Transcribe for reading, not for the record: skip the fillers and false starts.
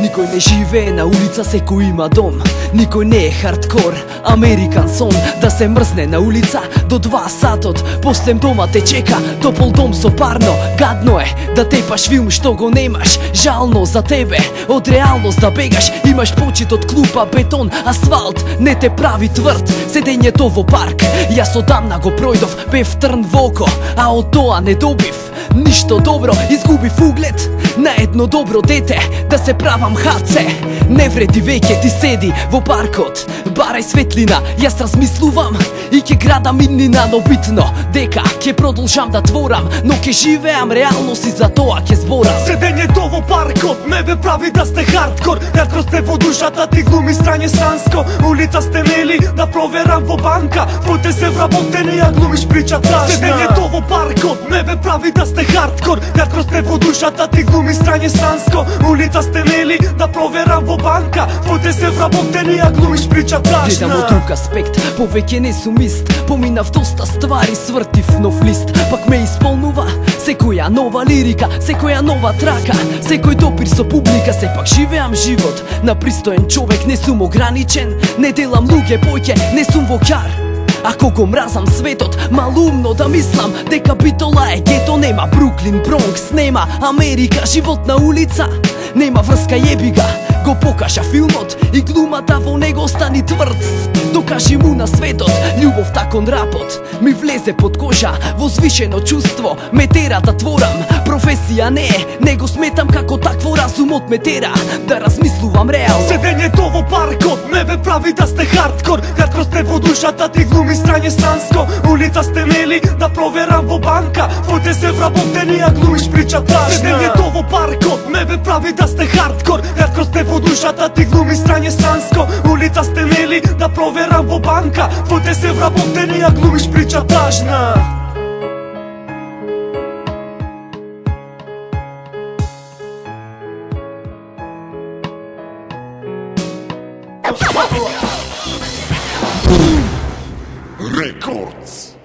Никой не живее на улица, секој има дом. Никој не е хардкор, американ сон. Да се мрзне на улица до 2 сатот. После дома те чека топол дом со парно. Гадно е да тепаш филм што го немаш. Жално за тебе од реалност да бегаш. Имаш почит од клупа, бетон, асфалт не те прави тврд. Седењето во парк, јас одамна го пројдов. Бев трн во око, а од тоа не добив ништо добро. Изгубив углед на едно добро дете. Да се правам хаце, не вреди веќе. Ти седи во паркот, барај светлина. Јас размислувам и ќе градам иднина. Но битно дека ќе продолжам да творам, но ќе живеам реалност и за тоа ќе зборам. Седењето во паркот ме ве прави да сте хардкор. Јатро сте во душата, ти глуми страње сранско. Улица сте нели да проверам во банка. Поте се вработени, ја глумиш прича тражна. Седењето во паркот ме ве прави да сте хардкор. Јатро сте во душата, ти глуми страње сранско. Улица сте нели да проверам во банка. Поте се вработени, ја глумиш прича тражна. Гледам од друг аспект, повеќе не сум ист. Поминав доста ствари, свртив нов лист. Пак ме исполнува секоја нова лирика, секоја нова трака, секој допир со публика. Сепак живеам живот на пристоен човек, не сум ограничен. Не делам луѓе поќе, не сум вокјар. Ако го мразам светот, малумно да мислам дека Битола е гето. Нема Бруклин, Бронкс, нема Америка. Живот на улица, нема врска, јебига. Го покажа филмот и глумата во него остани тврд. Докажи му на светот, љубовта кон рапот ми влезе под кожа, возвишено чувство ме тера да творам. Професија не е, него сметам како такво. Разумот ме тера да размислувам реално. Седењето во паркот ме ве прави да сте хардкор. Хардкор сте во душата, ти глуми страње сранско. Улица сте нели да проверам во банка. Поте се вработени, ја глумиш прича тражна. Седењето во паркот ме ве прави да сте хардкор. Хардкор сте во душата, ти глуми страње сранско. Улица сте нели да проверам во банка. Поте се вработени, ја глумиш прича тражна. Records.